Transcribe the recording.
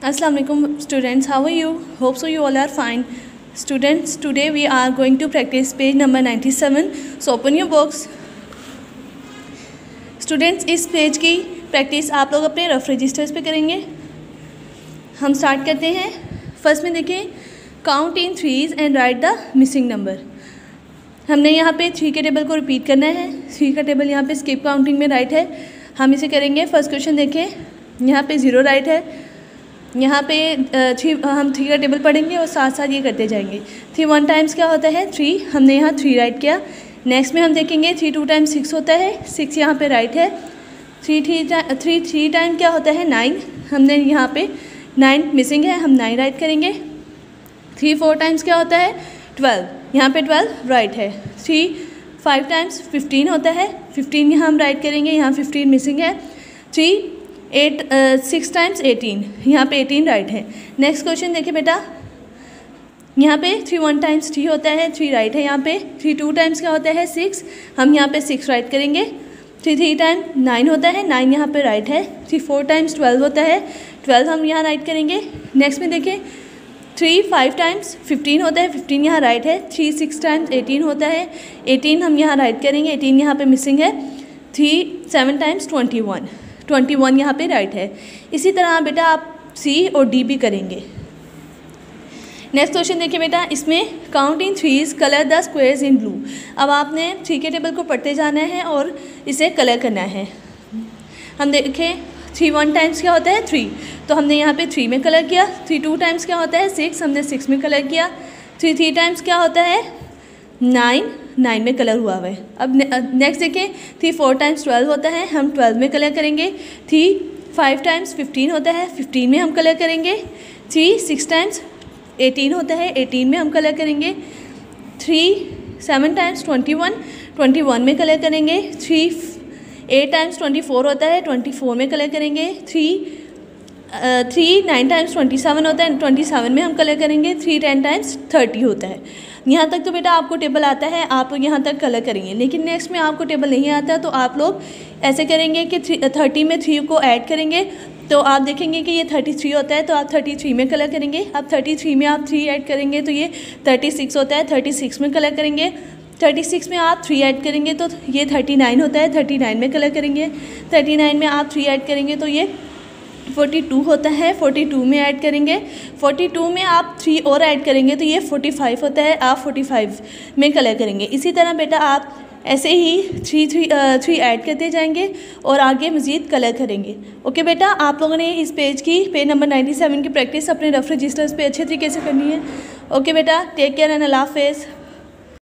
Assalamu alaikum students, how are you? Hope so you all are fine. Students, today we are going to practice page number 97. So open your books. Students, इस page की practice आप लोग अपने rough registers पे करेंगे. हम start करते हैं. फर्स्ट में देखें, count in threes and write the missing number. हमने यहाँ पे 3 के टेबल को रिपीट करना है. 3 का टेबल यहाँ पे स्किप काउंटिंग में राइट है. हम इसे करेंगे. फर्स्ट क्वेश्चन देखें, यहाँ पे 0 राइट है. यहाँ पे हम 3 का टेबल पढ़ेंगे और साथ साथ ये करते जाएंगे. 3 1 टाइम्स क्या होता है 3, हमने यहाँ 3 राइट किया. नेक्स्ट में हम देखेंगे 3 2 टाइम्स 6 होता है. 6 यहाँ पे राइट है. 3 टाइम क्या होता है 9, हमने यहाँ पे 9 मिसिंग है, हम 9 राइट करेंगे. 3 4 टाइम्स क्या होता है 12, यहाँ पे 12 राइट है. 3 5 टाइम्स 15 होता है. 15 यहाँ हम राइट करेंगे, यहाँ 15 मिसिंग है. 6 टाइम्स 18, यहाँ पे 18 राइट है. नेक्स्ट क्वेश्चन देखिए बेटा, यहाँ पे 3 1 टाइम्स 3 होता है, 3 राइट है. यहाँ पे 3 2 टाइम्स क्या होता है 6, हम यहाँ पे 6 राइट करेंगे. 3 3 टाइम 9 होता है, 9 यहाँ पे राइट है. 3 4 टाइम्स 12 होता है, 12 हम यहाँ राइट करेंगे. नेक्स्ट में देखें 3 5 टाइम्स 15 होता है, 15 यहाँ राइट है. 3 6 टाइम्स 18 होता है, 18 हम यहाँ राइट करेंगे. 18 यहाँ पे मिसिंग है. 3 7 टाइम्स 21 यहाँ पे राइट है. इसी तरह बेटा आप सी और डी भी करेंगे. नेक्स्ट क्वेश्चन देखिए बेटा, इसमें count in threes colour the squares in blue. अब आपने 3 के टेबल को पढ़ते जाना है और इसे कलर करना है. हम देखें 3 1 टाइम्स क्या होता है 3, तो हमने यहाँ पे 3 में कलर किया. 3 2 टाइम्स क्या होता है 6, हमने 6 में कलर किया. 3 3 टाइम्स क्या होता है 9 में कलर हुआ है. अब नेक्स्ट देखें 3 4 टाइम्स 12 होता है, हम 12 में कलर करेंगे. 3 5 टाइम्स 15 होता है, 15 में हम कलर करेंगे. 3 6 टाइम्स 18 होता है, 18 में हम कलर करेंगे. 3 7 टाइम्स 21 में कलर करेंगे. 3 8 टाइम्स 24 होता है, 24 में कलर करेंगे. 3 9 टाइम्स 27 होता है, 27 में हम कलर करेंगे. 3 10 टाइम्स 30 होता है. यहाँ तक तो बेटा आपको टेबल आता है, आप यहाँ तक कलर करेंगे. लेकिन नेक्स्ट में आपको टेबल नहीं आता, तो आप लोग ऐसे करेंगे कि 30 में 3 को ऐड करेंगे, तो आप देखेंगे कि ये 33 होता है, तो आप 33 में कलर करेंगे. अब 33 में आप 3 ऐड करेंगे तो ये 36 होता है, 36 में कलर करेंगे. 36 में आप 3 ऐड करेंगे तो ये 39 होता है, 39 में कलर करेंगे. 39 में आप 3 ऐड करेंगे तो ये 42 होता है, 42 में ऐड करेंगे. 42 में आप 3 और ऐड करेंगे तो ये 45 होता है, आप 45 में कलर करेंगे. इसी तरह बेटा आप ऐसे ही 3 ऐड करते जाएंगे और आगे मज़ीद कलर करेंगे. ओके बेटा, आप लोगों ने इस पेज नंबर 97 की प्रैक्टिस अपने रफ रजिस्टर्स पे अच्छे तरीके से करनी है. ओके बेटा, टेक केयर एंड अल्लाह हाफ़िज़.